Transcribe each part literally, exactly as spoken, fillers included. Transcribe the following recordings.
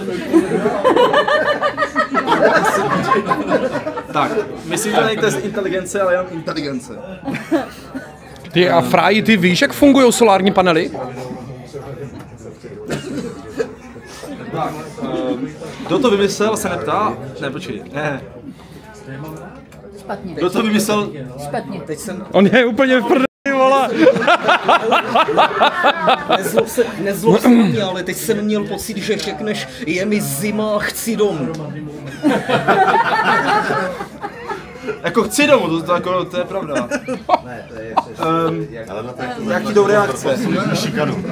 Tak, myslím, že není test inteligence, ale jenom inteligence. Ty a Fráji, ty víš, jak fungují solární panely? Tak, um, kdo to vymyslel, se neptá? Ne, počkej, ne. Špatně. Kdo to vymyslel? Špatně. Teď jsem... On je úplně v prdeli, vole. Nezlob se, nezlob se mě, ale teď jsem měl pocit, že řekneš, je mi zima, chci domů. Jako chci domů, to, to, jako, to je pravda. Ne, to je Um, jak ti jdou reakce? šikanu.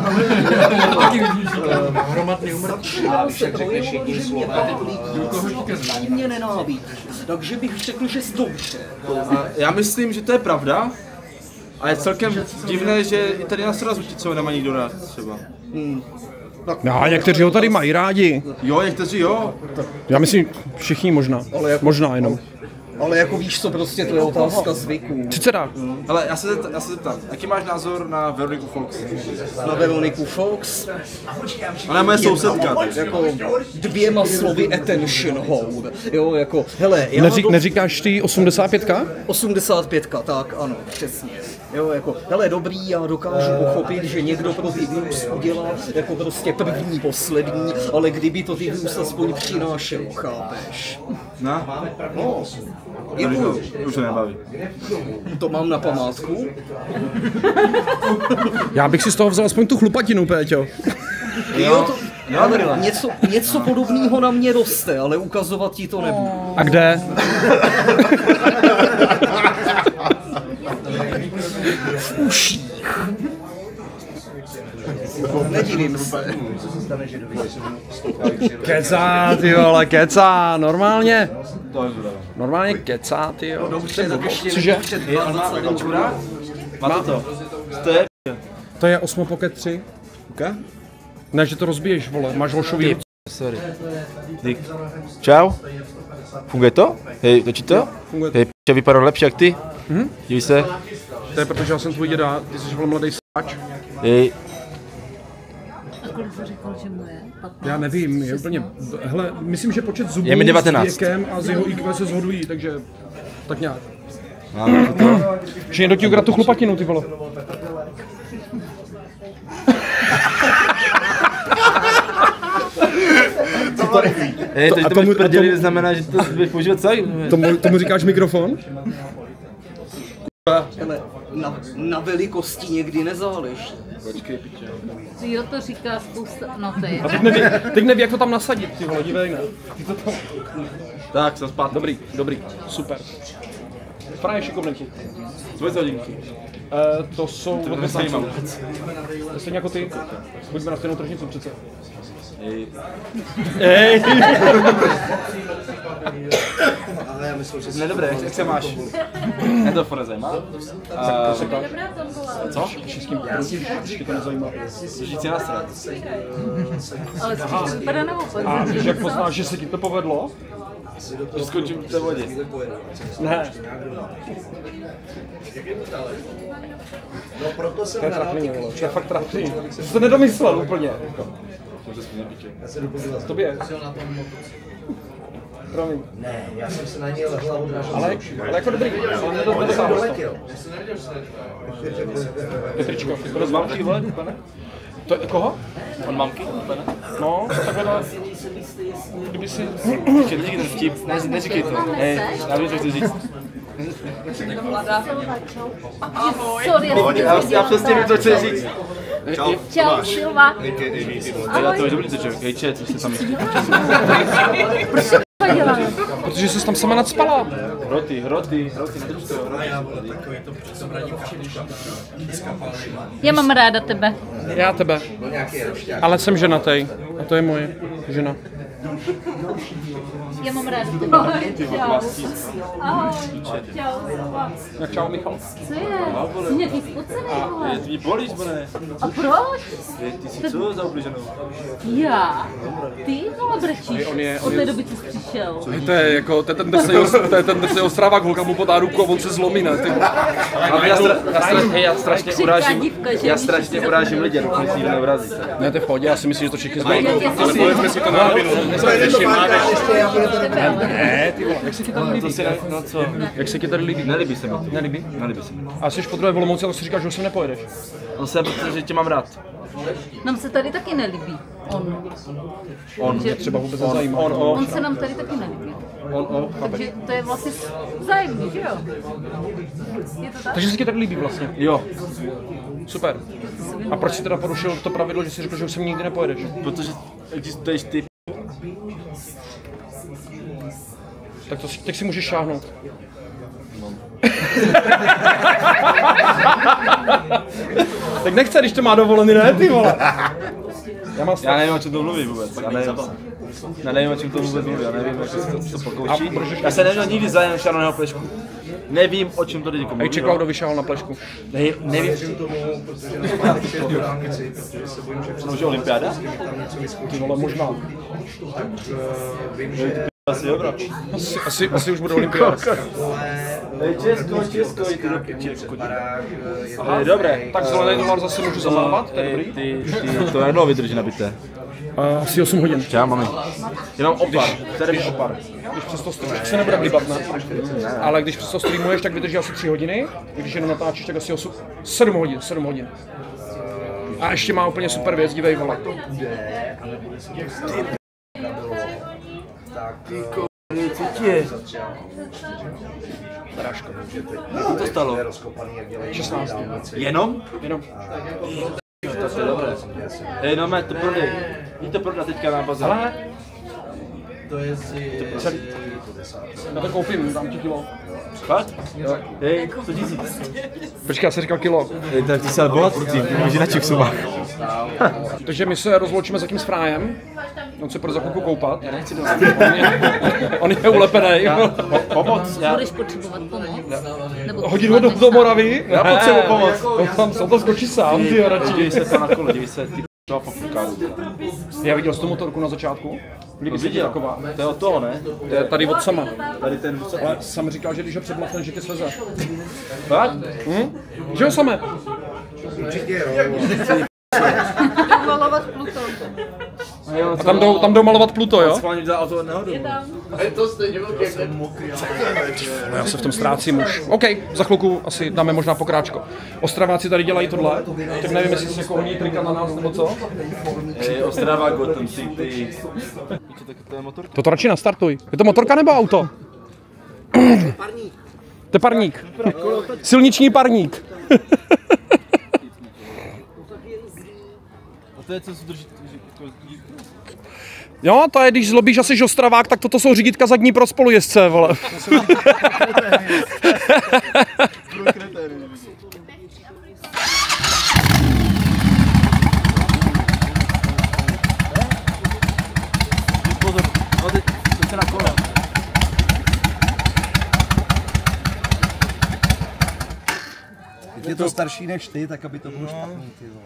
Hromadný umrtí. Však řekneš jedním slovem. Mě nenávidí. Takže bych řekl, že jsi dobře. Já myslím, že to je pravda. A je celkem divné, že i tady na Srazuticou nemá nikdo rád třeba. Hmm. No, někteří ho tady mají rádi. Jo, někteří jo. Já myslím, všichni možná. Možná jenom. Ale jako víš co, prostě to je otázka zvyků. Sice tak. Ale já se, zeptám, já se zeptám, jaký máš názor na Veroniku Fox? Na Veroniku Fox? Ona je moje sousedka. Jako dvěma slovy attention whore. Jo, jako, hele, já Neřík, do... Neříkáš ty osmdesát pětka? osmdesát pětka, tak ano, přesně. Jo, jako, hele, dobrý, já dokážu pochopit, že někdo pro ty views udělá jako prostě první, poslední, ale kdyby to ty views aspoň přinášelo, chápeš? No? No. Děkuju. Už se nebaví. To mám na památku. Já bych si z toho vzal aspoň tu chlupatinu, Péťo. Jo, to, ale něco, něco podobného na mě roste, ale ukazovat ti to nebudu. A kde? V uších. Nedivím se. Kecá, ty vole, kecá, normálně. Normálně kecá, ty jo. Dobře, tak ještě Cože? Máte to? To je... To je Osmo Pocket tři. Okay. Ne, že to rozbiješ, vole, máš lošový. Sorry. Dík. Čau. Funguje to? Hej, točí to? Funguje to. Hej, p***, vypadá lepší jak ty. Mhm. Dívej se. To je protože já jsem tvůj děda, ty jsi vole mladý sáč. Hej. A kolik jsi říkal, že mu je? patnáct? Já nevím, je úplně, hele, myslím, že počet zubů Je mi devatenáct. s věkem a z jeho í kvé se shodují, takže tak nějak. Máme to. Že někdo ti ukradl tu chlupatinu, ty vole. Hej, to, že to máš prdeli, znamená, že to budeš používat celý. Tomu, tomu říkáš mikrofon? Hele, na, na velikosti někdy nezáleží. Počkej, piče. Jo, to říká spousta, no to je. A teď neví, teď neví, jak to tam nasadit, ty vole, dívej, ne. Ty to tam... Tak, jsem zpátky. Dobrý, dobrý, super. Fraje šikovný. Co je to hodinky? Uh, to jsou od Vesnáců. Stejně jako ty. Buďme na stejnou tržnicu přece. Hej. Hej! Ne, dobré, jak se máš? Mě to furt zajímá. Co? Českým určitě to nezajímá. Žít si na stran. Ale spíš vypadá na opak. A víš, jak poznáš, že se ti to povedlo? Že skončím v té vodě. Ne. No proto jsem To je trapný, vole. To je fakt trapný. Jsi to nedomyslel úplně. Tobě. Promiň. Ne, já jsem se na něj hlavu dražil. Ale, ale jako dobrý, ale nedot, nedosáhl to. Petričko, to je z mamky, vole, pane? To je koho? On mamky, pane? No, takhle, kdyby si... Ještě neříkej ten vtip, ne, neříkej to. Hej, já vím, co chci říct. Sorry, Já, já přesně vím, co chci říct. Čau, Čau, Silva. Já to už dobrý toček, hej, čet, co jsi tam myslí? Protože jsi tam sama nadspala. Hroty, hroty, hroty, nedrž to, hroty. Já mám ráda tebe. Já tebe. Ale jsem ženatej. A to je moje žena. Já mám ráda tebe. Čau. Ahoj. Čau, Silva. Tak čau, Michal. Co je? Jsi nějaký spocený, vole? Ty mě bolíš, pane. A proč? Ty jsi co za ubliženou? Já? Ty, vole, brečíš on je- od té doby, co jsi přišel. To je jako, to je ten drsný, to je ten drsný ostrávák, holka mu podá ruku a on se zlomí, ne? Ty. Ale já, stra, já, stra, hej, já strašně Křivká urážím, dívka, že já víš, strašně že urážím lidi, dokud si nikdo neurazí. Ne, to je v pohodě, já si myslím, že to všichni znají. Já tě Ale povedzme si to na rovinu. Ne, ty vole, jak se ti tady líbí? No co? Jak se ti tady líbí? Nelíbí se mi to. Nelíbí? Nelíbí se mi. A jsi po druhé v Olomouci, ale si říkáš, že už sem nepojedeš. No jsem, protože tě mám rád. Nám se tady taky nelíbí. On. On. Že, Třeba vůbec nezajímá. On, on, on se nám tady taky nelíbí. on, on. Takže to je vlastně vzájemný, že jo? Je to tak? Takže se ti tady líbí vlastně. Jo, Super. A proč jsi teda porušil to pravidlo, že jsi řekl, že už sem nikdy nepojedeš? protože existuješ ty. Tak to si, teď si můžeš šáhnout. Tak nechce, když to má dovolený, ne, ty vole. Já, mám Já nevím, o čem to mluví vůbec. Já nevím, já nevím, o čem to vůbec mluví. Já nevím, jak se to, to pokouší. Já se neměl nikdy zájem šanoného plešku. Nevím, o čem to teď mluví. Hej, čekal, kdo vyšel na plešku. Ne, nevím. To je olympiáda? Ty vole, možná. Asi dobrá. Asi, asi, asi už bude olympiáda. Česko, Česko, i ty roky Česko. Aha, Dobré. Tak zelený dolar zase můžu zamávat, to je dobrý. Ty, ty, to jak dlouho vydrží nabité? Uh, asi osm hodin. Čau, mami. Jenom opar. Tady je opar. Když přes to streamuješ, se nebude blíbat, ne? Ale když přes to streamuješ, tak vydrží asi tři hodiny. Když jenom natáčíš, tak asi osm, sedm hodin, sedm hodin. A ještě má úplně super věc, dívej, vole. Co ti je? Co to stalo? šestnáct. Jenom? Jenom. To je dobré. Hej, no mé, to prodej. Jdi to prodat teďka na bazar. Ale... Já to koupím, dám ti kilo. Fakt? Hej, sto tisíc. Počkej, já jsem říkal kilo. Hej, tak ty jsi ale bohatý, může na čipsovách. Takže my se rozloučíme zatím s Frájem. On se půjde za chvilku koupat. Já nechci do on, je, on je ulepený. Pomoc? Já... Budeš potřebovat pomoc? Nebo Hodit ho do, do Moravy? Já potřebuji pomoc. Tam se to skočí sám, ty radši. Dívej se tam na kolo, dívej se, ty p***a papukáru. Já viděl jsi tu motorku na začátku? Líbí se ti taková? To je od toho, ne? To je tady od sama. Tady ten... Ale sam říkal, že když ho předlapne, že tě sveze. Fakt? Hm? Že jo, samé? malovat Pluto. A tam jdou, tam jdou malovat Pluto, jo? Schválně vzal auto nehodu. Je tam. No, já se v tom ztrácím už. OK, za chvilku asi dáme možná pokráčko. Ostraváci tady dělají tohle, tak nevím, jestli se jako honí trika na nás nebo co. Ej, Ostrava, Gotham City. To je motor? To radši nastartuj. Je to motorka nebo auto? To je parník. Silniční parník. A to je co se drží... Jo, to je, když zlobíš asi žostravák, tak toto jsou řídítka zadní pro spolujezdce, vole. Pozor, no teď, teď se na kolo. Je to starší než ty, tak aby to bylo špatný, ty vole.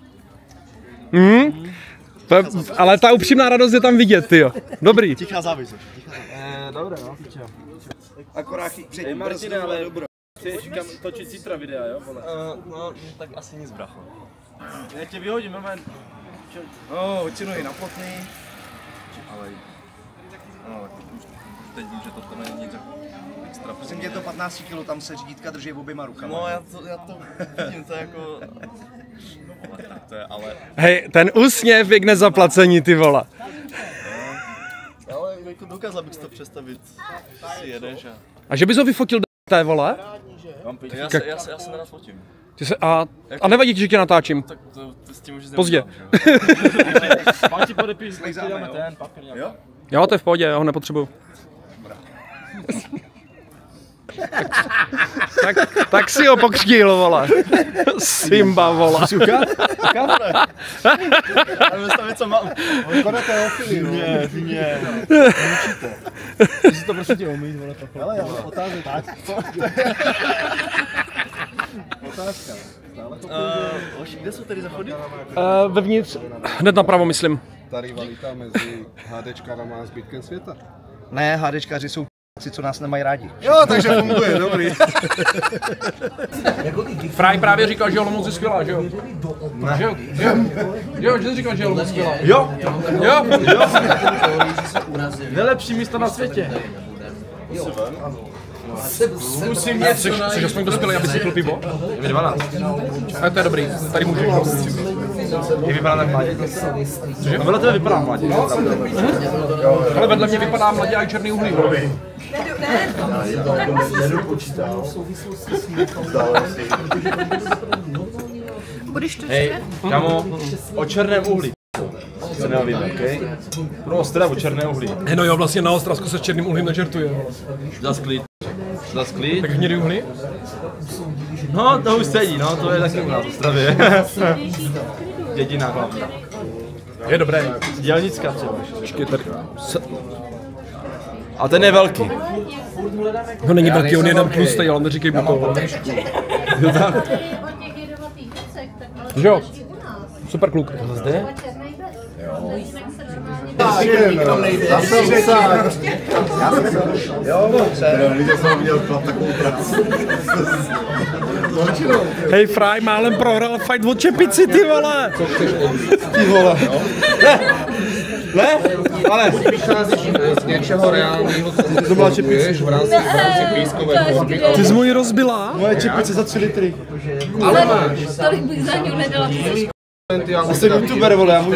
Hmm? To je, ale ta upřímná radost je tam vidět, tyjo. Dobrý. Tichá závis. Eh, dobré, no, pičo. Akorát před Ej, Martine, ale chceš kam točit zítra videa, jo, vole? Uh, no, tak asi nic, bracho. Já tě vyhodím, moment. No, většinou i na plotný. Ale... No, tak už teď vím, že to není nic extra. Prosím tě, je to patnáct kilo, tam se řídítka drží oběma rukama. No, já to, já to vidím, to je jako... No, tak to je, ale... Hej, ten úsměv je k nezaplacení, ty vole. Ale jako dokázal bych si to představit, si jedeš a... A že bys ho vyfotil do té, vole? Já se, já se, já se nerad fotím. Ty se, a, a nevadí ti, že tě natáčím? Tak to, to s tím už Pozdě. Pak ti podepíš, tak si dáme ten papír. Jo? Jo, to je v pohodě, já ho nepotřebuju. tak, tak si ho pokřtil, vole. Simba, vole. Ale vystavit, co mám. Konec teofilii, ne, ne. Ty si to prostě tě umít, vole, to. Ale já mám otázek. Tak. Otázka. Uh, kde jsou tady zachody? Uh, vevnitř, hned napravo, myslím. Ta rivalita mezi HDčkára má zbytkem světa. Ne, HDčkáři jsou p***ci, co nás nemají rádi. Jo, takže funguje, dobrý. Fry právě říkal, že Olomouc je skvělá, že jo? Ne. Že jo? Že jo? Jo, že jsi říkal, že je Olomouc skvělá. Jo, Jo? jo. Nejlepší místo na světě. Musím mě, jsi, jsi aspoň dospělý, aby si pil pivo? Je mi dvanáct. Ale to je dobrý, tady můžeš. Je vypadá tak mladě. No vedle tebe vypadá mladě. Ale vedle mě vypadá mladě a i černý uhlí. Budeš to Hej, kamo, o černém uhlí. Se neovíme, okej? Pro Ostra o černé uhlí. Hej, no jo, vlastně na Ostravsku se s černým uhlím nežertuje. Zas klid. Zas klid. Tak hnědý uhlí? No, to už sedí, no, to je taky u nás v Ostravě. Dědina hlavně. Je dobré. Dělnická třeba. Počkej, tady. A ten je velký. No není velký, on je jenom tlustý, ale neříkej mu to. Že jo? Super kluk. Zde? Hej, Fry málem prohrál fight od čepici, ty vole! Ty vole. Ne? Ale Vycházíš z něčeho reálného, co to byla čepice. v rámci, v rámci pískové formy. Ty jsi mu ji rozbila? moje čepice za tři litry. Ale tolik bych za ní nedala. Já jsem youtuber, vole, já můžu.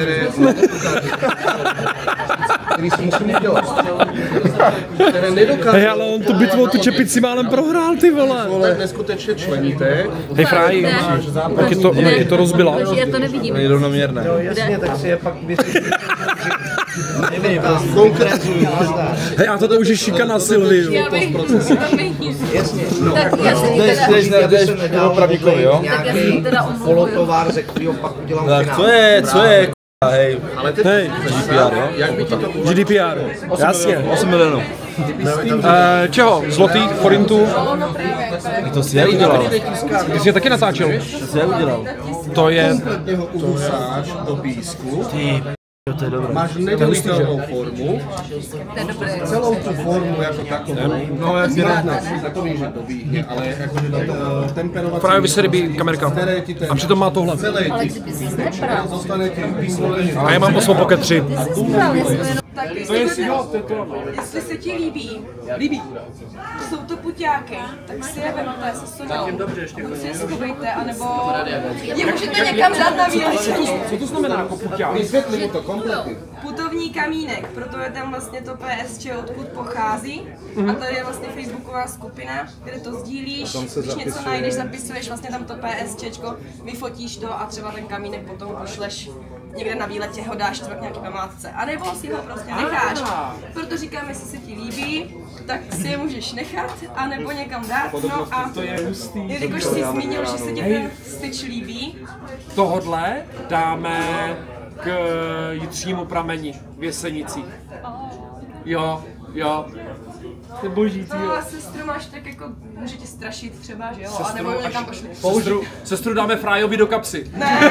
Který si musím dělat. Které nedokážu. Hej, ale on tu bitvu o tu čepici málem prohrál, ty vole! Tak neskutečně členíte. Hej, Fry, tak je to, je to rozbila. Takže já to nevidím. Je rovnoměrné. Jasně, tak si je pak Nevím, Konkrétní. Hej, a toto už je šikana Sylvie. Já bych to není. Tak já se jí Jdeš, teda, jdeš, jdeš k opravníkovi, jo? tak já se jí teda omluvuju. polotovar, ze kterého pak udělám Tak finál. co je, co je, k***a, hej. Hej, G D P R, jo? Jak by ti to G D P R. Jasně. osm milionů. Eh, čeho? Zlotých, forintů? To si jak udělal? Ty jsi je taky natáčel? To si jak udělal? To je... jeho usáš do písku. Ty, to je dobré. Máš nedělitelnou formu. To je dobré. Celou tu formu jako takovou. No jasně, takový, že dobíhne, ale jakože do toho temperovací. Právě se rybí kamerka. Které ti ten A přitom má tohle. celý Ale ti kdyby jsi nebral. dostane ti vysloveně. A já mám osm Pocket tři. Jsi bral, jestli jenom... Tak jestli, jestli se ti líbí, líbí, jsou to puťáky, tak si je vemte se Soňou, buď si je schovejte, anebo je můžete někam dát na výlet. Co to znamená jako puťák? Vysvětli mi to kompletně. Putovní kamínek, proto je tam vlastně to P S Č, odkud pochází. A tady je vlastně facebooková skupina, kde to sdílíš, když něco najdeš, zapisuješ vlastně tam to P S Č, vyfotíš to a třeba ten kamínek potom pošleš někde na výletě, ho dáš třeba k nějaký památce. A nebo si ho prostě necháš. Proto říkám, jestli se ti líbí, tak si je můžeš nechat, anebo někam dát. No a jelikož jsi zmínil, že se ti ten styč líbí, Tohodle dáme k jitřnímu prameni v Jesenicích. Jo, jo. To je boží, ty no jo. a sestru máš tak jako, může tě strašit třeba, že jo? A nebo ji někam pošli. Sestru, sestru dáme Frájovi do kapsy.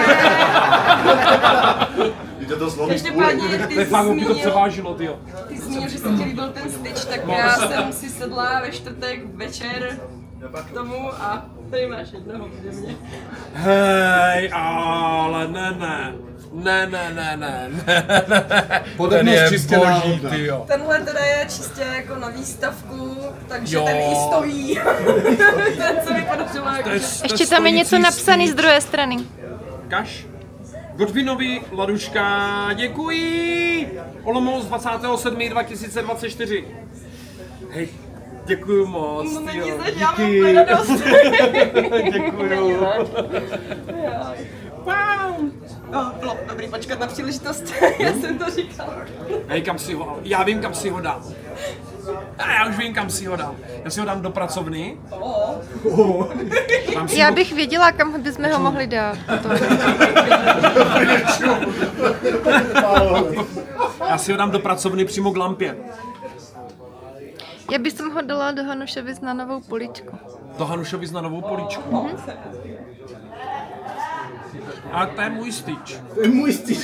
Každopádně ty jsi Fakt by to zmínil, převážilo, ty jo. ty jsi zmínil, že se ti líbil ten styč, tak já jsem si sedla ve čtvrtek večer k tomu a tady máš jednoho ode mě. Hej, ale ne, ne. Ne, ne, ne, ne, ne. Ten je čistě boží, náhodná. ty jo. Tenhle teda je čistě jako na výstavku, takže Jo. ten i stojí. Ten se mi podařilo jako... Ještě tam je něco napsané z druhé strany. Kaš. Godwinovi Laduška, děkuji! Olomouc dvacátého sedmého dva tisíce dvacet čtyři. Hej, děkuju moc, No není tyjo. za žádnou radost. Děkuju. Wow. No, bylo dobrý počkat na příležitost, já jsem to říkal. Hej, kam si ho, já vím, kam si ho dám. A já už vím, kam si ho dám. Já si ho dám do pracovny. Oh. Dám si Já ho... bych věděla, kam bychom ho mohli dát. Já si ho dám do pracovny přímo k lampě. Já bych ho dala do Hanušovic na novou poličku. Do Hanušovic na novou políčku. A to je můj styč. To je můj styč.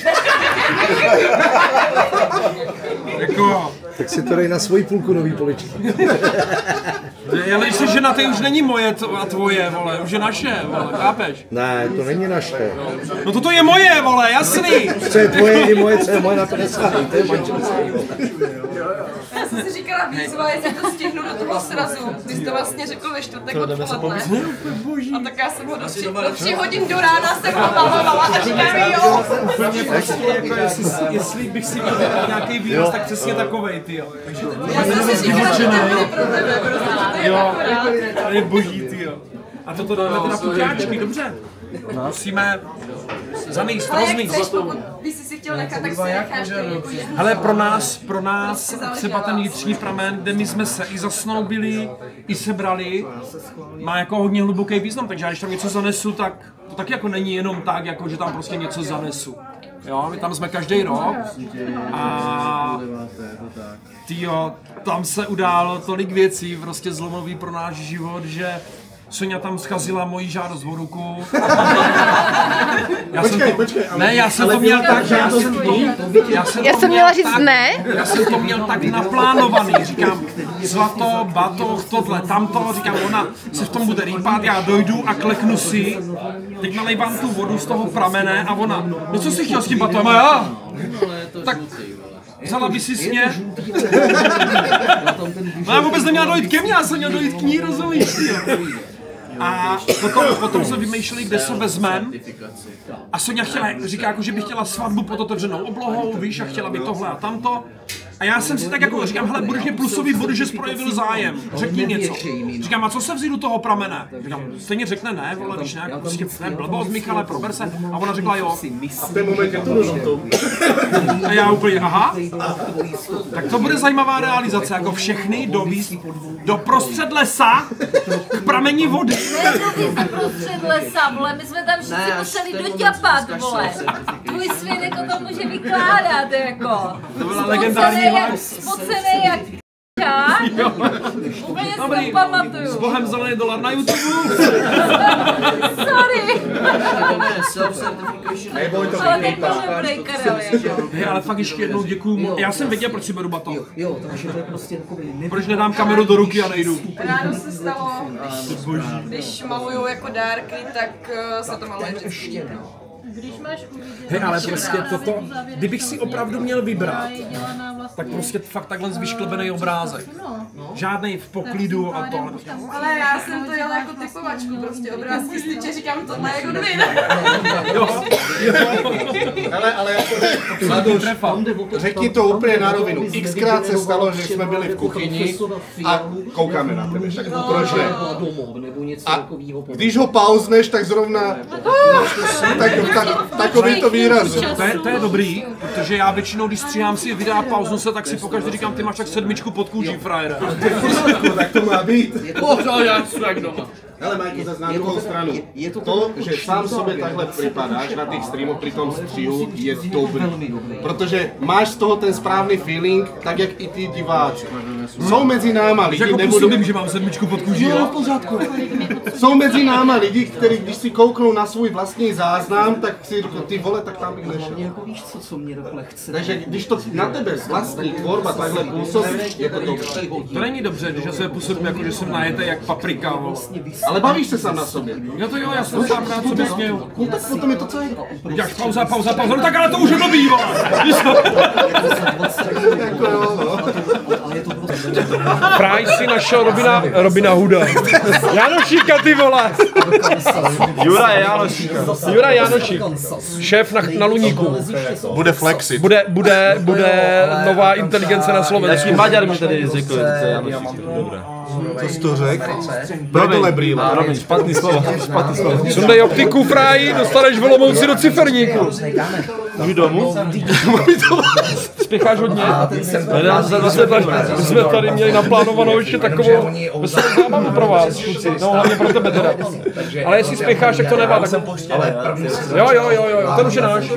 Jako... Tak si to dej na svoji půlku nový poličky. Ale když že na ty už není moje a tvoje, vole, už je naše, vole, chápeš? Ne, to není naše. No toto je moje, vole, jasný. Co je tvoje i moje, co je moje, na to nesahej, to je manželství. Já jsem si říkala výzva, jestli to stihnu do toho srazu. Ty jsi to vlastně řekl ve čtvrtek odpoledne. A tak já jsem ho do tři, do tři hodin do rána se pobavovala a říkám jo. Úplně prostě jako jestli, jestli bych si měl nějaký výraz, tak přesně takovej, ty jo. Já jsem si říkala, že to bylo pro tebe, protože to je Jo, akorát. to je boží, ty jo. A toto dáme teda puťáčky, dobře. Musíme zanést Ale jak rozný. chceš, pokud by si si chtěl nechat, tak si necháš. Hele, pro nás, pro nás třeba ten vnitřní pramen, kde my jsme se i zasnoubili, i sebrali, má jako hodně hluboký význam, takže já když tam něco zanesu, tak to taky jako není jenom tak, jako že tam prostě něco zanesu. Jo, my tam jsme každý rok a tyjo, tam se událo tolik věcí, prostě zlomový pro náš život, že Soňa tam schazila moji žádost o ruku. Já Počkej, jsem to, počkej, ale... ne, já jsem to měl tak, že já jsem to, já jsem Já to jsem měl měla říct tak, ne. Já jsem to měl tak naplánovaný, říkám, zlato, batoh, tohle, tamto, říkám, ona se v tom bude rýpat, já dojdu a kleknu si, teď nalejvám tu vodu z toho pramene a ona, no co jsi chtěl s tím batohem a já? Tak vzala by si sně. No já vůbec neměla dojít ke mně, já jsem měl dojít k ní, rozumíš, jo. A potom, potom jsme vymýšleli, kde se vezmem. A Soňa chtěla, říká, jako, že by chtěla svatbu pod otevřenou oblohou, víš, a chtěla by tohle a tamto. A já jsem si tak jako říkám, hele, budeš mě plusový body, že jsi projevil zájem, řekni něco. Říkám, a co se vzít do toho pramene? Říkám, stejně řekne ne, vole, když nějak prostě ne, blbost, Michale, prober se. A ona řekla jo. A v ten moment je to rozhodnou. A já úplně, aha. Tak to bude zajímavá realizace, jako všechny dovízt do prostřed lesa k pramení vody. Ne, dovízt prostřed lesa, vole, my jsme tam všichni museli doťapat, vole. Tvůj svědek o tom může vykládat, jako. To byla legendární jak, spocenej jak k***a. Úplně si to pamatuju. S Bohem zelený dolar na YouTube. Sorry. Ale teď to můžeme prej, Karel, jako. Hej, ale fakt ještě jednou děkuju. Já jsem věděl, proč si beru baton. Jo, takže to je prostě takový... Proč nedám kameru do ruky a nejdu? Ráno se stalo, když, když malujou jako dárky, tak uh, se to maluje vždycky. Když máš uvidět... Hej, ale prostě toto, kdybych si opravdu měl vybrat, tak prostě fakt takhle vyšklebený obrázek. Žádnej v poklidu a to. Ale já jsem to jela jako typovačku, prostě obrázky styče, říkám tohle je Godwin. Jo, Ale, ale jako... Řekni to úplně na rovinu. Xkrát se stalo, že jsme byli v kuchyni a koukáme na tebe. Tak proč ne? A když ho pauzneš, tak zrovna... Tak, tak, takový to výraz. to je, to je dobrý, protože já většinou, když stříhám si videa a pauznu se, tak si pokaždé říkám, ty máš tak sedmičku pod kůží, frajere. Tak to má být. Pořád já jsem jak doma. Ale Majko, zase na druhou stranu, to, že sám sobě takhle připadáš na těch streamoch při tom střihu, je dobrý. Protože máš z toho ten správný feeling, tak jak i ty diváci. Jsou mezi náma lidi, Jako nebudu... působím, že mám sedmičku pod kůží, Jo, jo? v pořádku. Jsou mezi náma lidi, kteří když si kouknou na svůj vlastní záznam, tak si říkají, ty vole, tak tam bych nešel. Jako víš co, co mě takhle chce. Takže když to na tebe vlastní tvorba takhle působí, je to dobré. To není dobře, když já se působím jako, že jsem najete jak paprika, vole. Ale bavíš se sám na sobě. Jo to jo, já jsem sám rád sobě směju. No tak potom je to celé. Uděláš pauza, pauza, pauza, no tak ale to už je blbý, vole. Jako jo, no. Fraj si našel Robina, Robina Hooda. Janošíka, ty vole. Jura je Janošík. Jura Janošík, šéf na, na Luníku. Bude flexit. Bude, bude, bude nová inteligence na Slovensku. Jaký Maďar mi tady řekl, že to je Janošík. Dobré. Co jsi to řekl? Prdele brýle. Promiň, špatný slovo, špatný slovo. Sundej optiku, Fraj, dostaneš v Olomouci do ciferníku. Jdu domů. Spěcháš hodně? My jsme tady, my jsme tady měli naplánovanou ještě takovou veselou zábavu pro vás, kluci. No hlavně pro tebe teda. Ale jestli spěcháš, tak to nevá. Tak... Jo, jo, jo, jo, ten už je náš.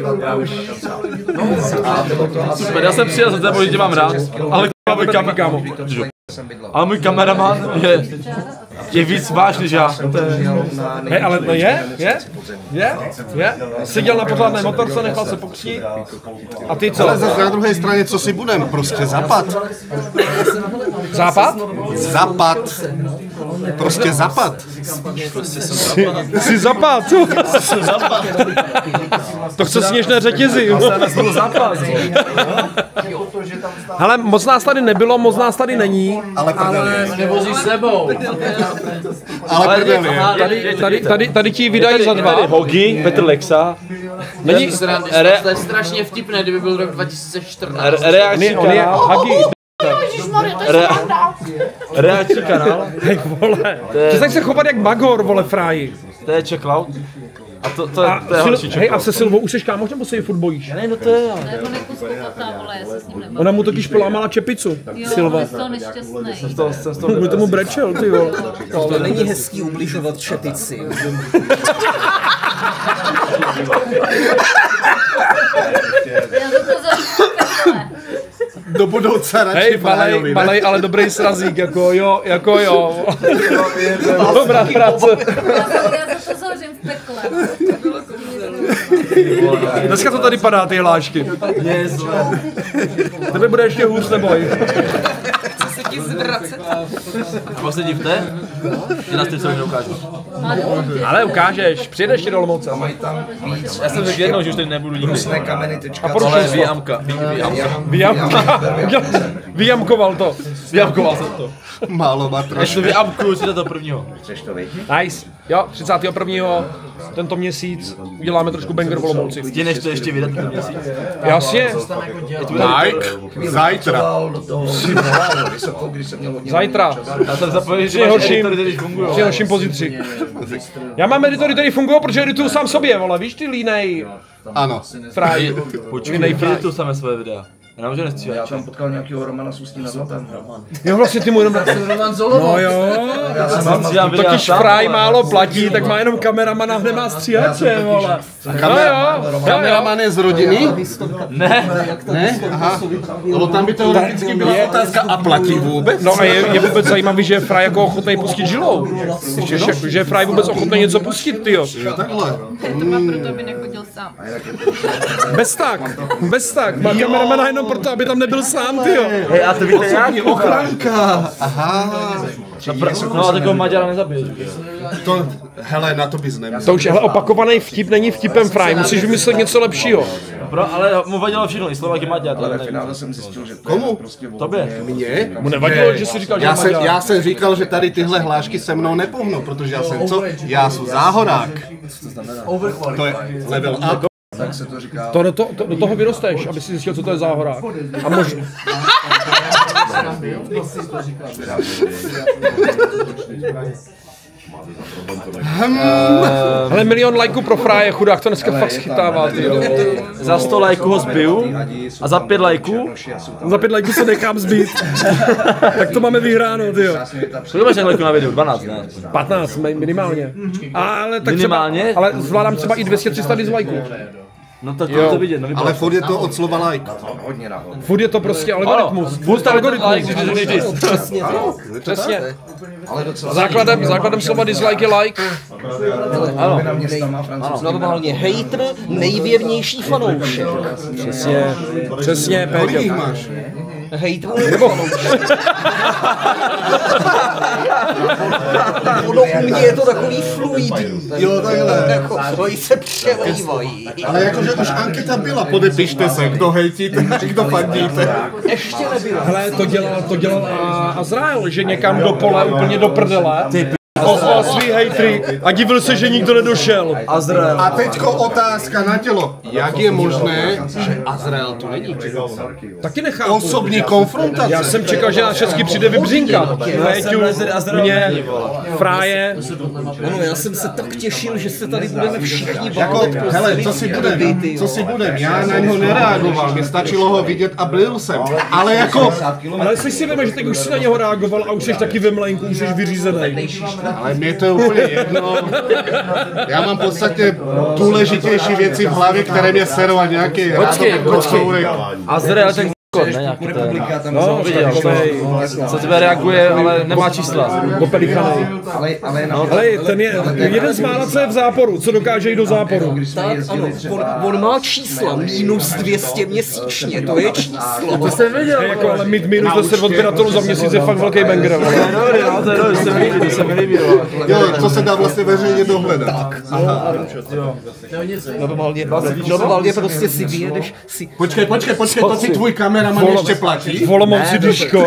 Super, já jsem přijel za tebou, že tě mám rád, ale můj kameraman je Je víc váš než já. Hej, ale to je? Je? Je? Je? Seděl na pořádné motorce, nechal se pokřít. A ty co? Ale zase na druhé straně, co si budem? Prostě zapad. Západ? Zapad. Prostě zapad. Jsi, jsi zapad. To chce sněžné řetězy. Hele, moc nás tady nebylo, moc nás tady není. Ale ale nevozí s sebou. Ale prdel je. Tady, tady, tady, tady ti vydají za dva. Tady Hogi, Petr Lexa. Není, to je strašně vtipné, kdyby byl rok dva tisíce čtrnáct. Reakční kanál. Hagi. Reakční kanál. Hej, vole. Přestaň se chovat jak Magor, vole, fráji. To je Checkloud. A to, to, je, to je Sil, horší. hej, a se Silvou už seš kámoš, nebo se ji furt bojíš? Ne, no to je. Nebo nekuskopatá, vole, já se s ním nebavím. Ona mu totiž polámala čepicu, Jo, Silva. je z toho nešťastnej. Jsem z toho, jsem z toho Kvůli tomu brečel, ty jo. To není hezký ubližovat čepici. Já za to zaříkám. Do budoucna radši Hej, Farajovi, malej, ne? malej, ale dobrý srazík, jako jo, jako jo. Dobrá práce. Já za to zahořím v pekle. Dneska to tady padá, ty hlášky. Tebe bude ještě hůř, neboj. Chce se ti zvracet. A pak se divte, že nás ty celý neukážu. Ale ukážeš, přijedeš ti do Olomouce. Já jsem řekl jednou, že už tady nebudu nikdy. A porušil Ale to. výjamka, výjamka. Vyjamka. Vyjamkoval to. Vyjamkoval jsem to. Málo má Ještě trošku. to vyjamkuju si to prvního. Nice. Jo, třicátého prvního tento měsíc uděláme trošku banger v Olomouci. Stíneš to ještě vydat ten měsíc. Jasně. Like, zajtra. Zajtra. Já jsem zapomněl, že Při horším, editory teď fungují. při horším pozítří. Já mám editory, které fungují, protože edituju sám sobě, vole. Víš ty línej Ano. fraj. Počkej, Línej fraj. edituju samé své videa. Já nemůžu nestříhat. Já jsem potkal nějakého Romana s Ústí nad Labem. Jo, vlastně ty mu jenom... Roman Zolovo. No jo. Stříhám videa Totiž sám, fraj vole. málo platí, tak má jenom kameramana, nemá stříhače, vole. No jo, Kameraman je z rodiny? Ne. Ne? Aha. No tam by teoreticky byla otázka a platí vůbec? No a je, je vůbec zajímavý, že je fraj jako ochotný pustit žilou. Ještě, že, že je fraj vůbec ochotný něco pustit, tyjo. Jo, takhle. To má proto, aby nechodil sám. Bez tak, bez tak. Má kameramana jenom proto, aby tam nebyl sám, tyjo. Hej, a to víte jak? Ochranka. Aha. No a takového Maďara nezabiješ. To, hele, na to bys neměl. To už je hele, opakovaný vtip, není vtipem fraj. Musíš vymyslet něco lepšího. Pro, ale mu vadilo všechno, i Slovak i Maďar. Ale ve finále jsem zjistil, že to Komu? je prostě Tobě. Mně? Mu nevadilo, že jsi říkal, že Já je jsem, Maďar. já jsem říkal, že tady tyhle hlášky se mnou nepohnou, protože já jsem co? Já jsem záhorák. To je level up. tak se to říká. To do, to, to, do toho vyrosteš, aby si zjistil, co to je záhorák. A možná... Hmm. Ale milion lajků pro Fráje, chudák, to dneska fakt schytává, ty jo. Za sto lajků ho zbiju a za pět lajků? Za pět lajků se nechám zbít. Tak to máme vyhráno, ty jo. Kolik máš lajků na videu? dvanáct, ne? patnáct minimálně. Ale tak Minimálně? Třeba, ale zvládám třeba i dvě stě tři sta dislikeů. No tak to to vidět, no Ale furt je to od slova like. Furt je to prostě algoritmus. Furt algoritmus, když to řekneš ty. Přesně. Přesně. Základem, základem slova dislike je like. Ano. Normálně hejtr, nejvěrnější fanoušek. Přesně. Přesně, Kolik jich Péťo. máš? Hejtr, nebo fanoušek. Ono u mě je to takový fluidní. Jo, takhle. Jako, oni se přelívají. Ale jakože už anketa byla, podepište se, kdo hejtíte, kdo fandíte. Ještě nebylo. Hele, to dělal, to dělal a Azrael, že někam do pole, úplně do prdele. Ozval svý hejtry a divil se, že nikdo nedošel. Azrael. A teďko otázka na tělo. Jak je možné, že Azrael tu není? Taky nechápu. Osobní konfrontace. Já jsem čekal, že na všechny přijde Vybřínka. Péťu, mě, Fráje. Ano, já jsem se tak těšil, že se tady budeme všichni Jako, bavit. hele, co si budem, co si budem, já na něho nereagoval, mě stačilo ho vidět a byl jsem, ale jako, Ale jsi si veme, že teď už si na něho reagoval a už jsi taky ve mlejnku, už jsi vyřízený. ale mě to je úplně jedno, já mám v podstatě důležitější věci v hlavě, které mě serou a nějaký Počkej, počkej. kocourek. Azrael, tak ne, nějaký ten. No, viděl, Co tebe reaguje, ale nemá čísla. Po pelichanej. Ale, ale, no, ale ten je jeden z mála, co je v záporu, co dokáže jít do záporu. Tak, ano, on, on má čísla, minus dvě stě měsíčně, to je číslo. To jsem viděl. Jako, ale mít minus deset odběratelů za měsíc je fakt velký banger. To je dobrý, no, to je dobrý, to se mi líbí, to se mi líbí. Jo, to se dá vlastně veřejně dohledat. Tak, normálně, normálně prostě si vyjedeš si... Počkej, počkej, počkej, to si tvůj kameraman ještě platí? Volomouci Duško.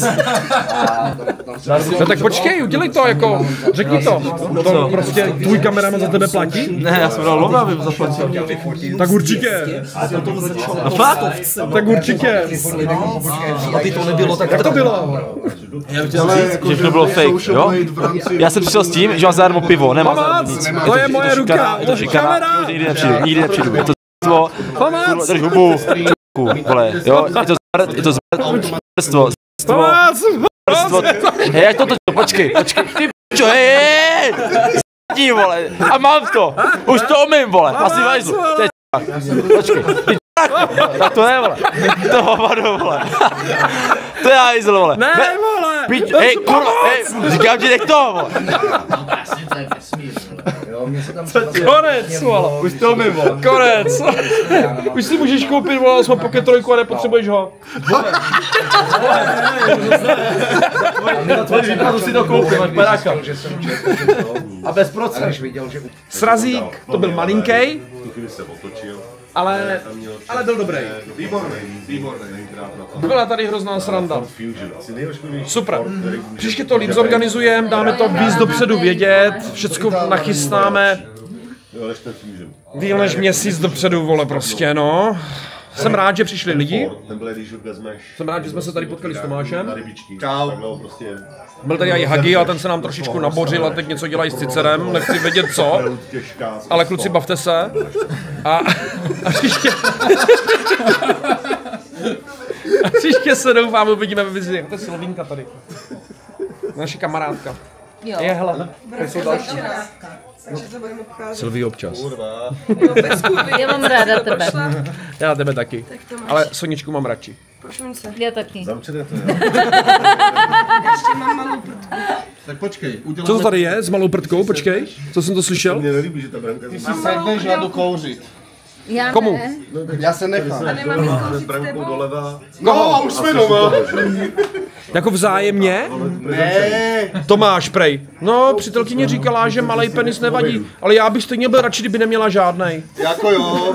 No tak počkej, udělej to jako, řekni to. To prostě tvůj kameraman za tebe platí? Ne, já jsem dal lova, aby zaplatil. Tak určitě. A fakt? Tak určitě. Aby to nebylo tak... Jak to bylo? Já chtěl říct, že to bylo fake, jo? Já jsem přišel s tím, že mám zadarmo pivo, nemám zadarmo nic. To je moje ruka, je to šikana, nikdy nepřijdu, nikdy nepřijdu. Je to zlo, drž hubu, vole, jo? Je to zmrt, je to zmrtstvo, zmrtstvo, zmrtstvo. Hej, jak to to, počkej, počkej, ty pičo, hej, hej, s***ní, vole, a mám to, už to umím, vole, asi vajzlu, to je počkej, ty tak to ne, vole, to hovado, vole, to je hajzl, vole. Ne, vole, pič, hej, kurva, hej, říkám ti, nech to, vole. Konec, vole. Už to umím, vole. Konec. Už si můžeš koupit, vole, jsme Pocket trojku a nepotřebuješ ho. Na tvoji výplatu si to koupím, máš baráka. A bez procent. Srazík, to byl malinký, ale, ale byl dobrý. Výborný, výborný. Byla tady hrozná sranda. Super. Příště to líp zorganizujeme, dáme to víc dopředu vědět, všecko nachystáme. Díl než měsíc dopředu, vole, prostě, no. Jsem rád, že přišli lidi. Jsem rád, že jsme se tady potkali s Tomášem. Byl tady i Hagi, ale ten se nám trošičku nabořil a teď něco dělají s Cicerem, nechci vědět co. Ale kluci, bavte se. A, a příště... A příště se doufám, uvidíme ve vizi. To je Silvínka tady. Naše kamarádka. Jo. Je, hele, to jsou další. Silví občas. Já mám ráda tebe. Já tebe taky. Ale Soničku mám radši. Prosím se. Já taky. Ještě mám malou prutku. Tak počkej, uděláme... Co to tady je s malou prdkou? Počkej, co jsem to slyšel? Mně nelíbí, že ta branka... Ty si sedneš, já jdu kouřit. Já Komu? ne. Já se nechám. A nemám jít kouřit s Brankou tebou? doleva. No, už jsme doma. Jako vzájemně? Ne. Tomáš, prej. No, přítelkyně říkala, že malej penis nevadí, ale já bych stejně byl radši, kdyby neměla žádnej. Jako jo.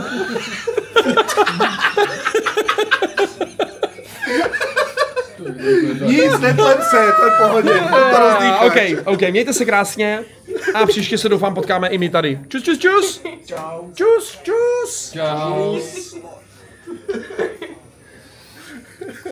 Nic, neplem se, to je pohodě. To rozdýcháš. OK, OK, mějte se krásně a příště se doufám potkáme i my tady. Čus, čus, čus. Čau. Čus, čus. Čau.